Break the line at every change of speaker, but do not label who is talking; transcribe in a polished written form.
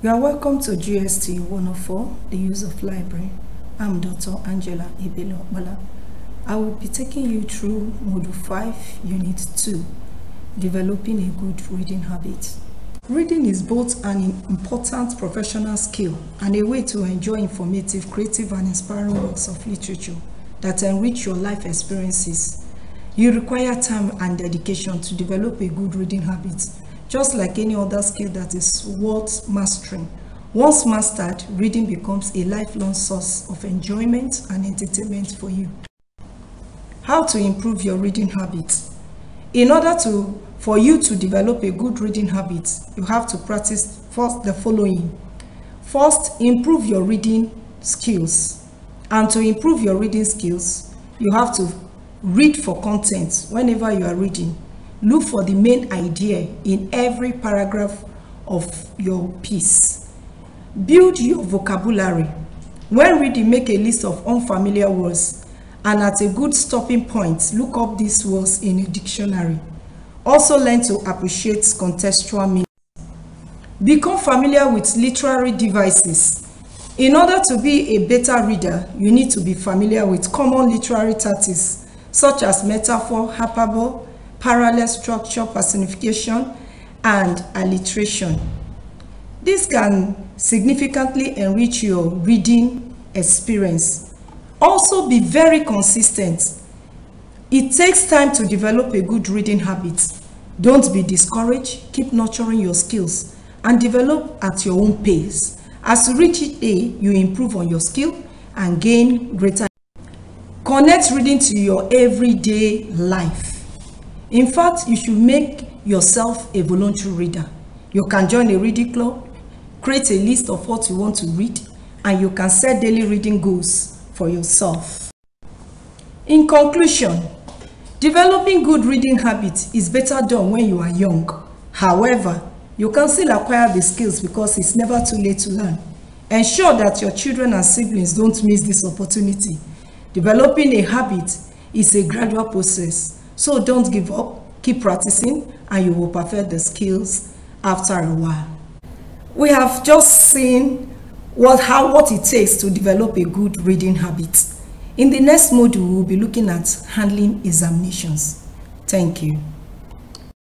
You are welcome to GST 104, the use of library. I'm Dr. Angela Ibelo-Bala. I will be taking you through Module 5, Unit 2, Developing a Good Reading Habit. Reading is both an important professional skill and a way to enjoy informative, creative, and inspiring works of literature that enrich your life experiences. You require time and dedication to develop a good reading habit, just like any other skill that is worth mastering. Once mastered, reading becomes a lifelong source of enjoyment and entertainment for you. How to improve your reading habits? In order for you to develop a good reading habit, you have to practice first the following. First, improve your reading skills. And to improve your reading skills, you have to read for content whenever you are reading. Look for the main idea in every paragraph of your piece. Build your vocabulary. When reading, make a list of unfamiliar words, and at a good stopping point, look up these words in a dictionary. Also learn to appreciate contextual meaning. Become familiar with literary devices. In order to be a better reader, you need to be familiar with common literary tactics such as metaphor, hyperbole, parallel structure, personification, and alliteration. This can significantly enrich your reading experience. Also, be very consistent. It takes time to develop a good reading habit. Don't be discouraged. Keep nurturing your skills and develop at your own pace. As you reach each day, you improve on your skill and gain greater. Connect reading to your everyday life. In fact, you should make yourself a voluntary reader. You can join a reading club, create a list of what you want to read, and you can set daily reading goals for yourself. In conclusion, developing good reading habits is better done when you are young. However, you can still acquire the skills because it's never too late to learn. Ensure that your children and siblings don't miss this opportunity. Developing a habit is a gradual process. So don't give up, keep practicing, and you will perfect the skills after a while. We have just seen what it takes to develop a good reading habit. In the next module, we will be looking at handling examinations. Thank you.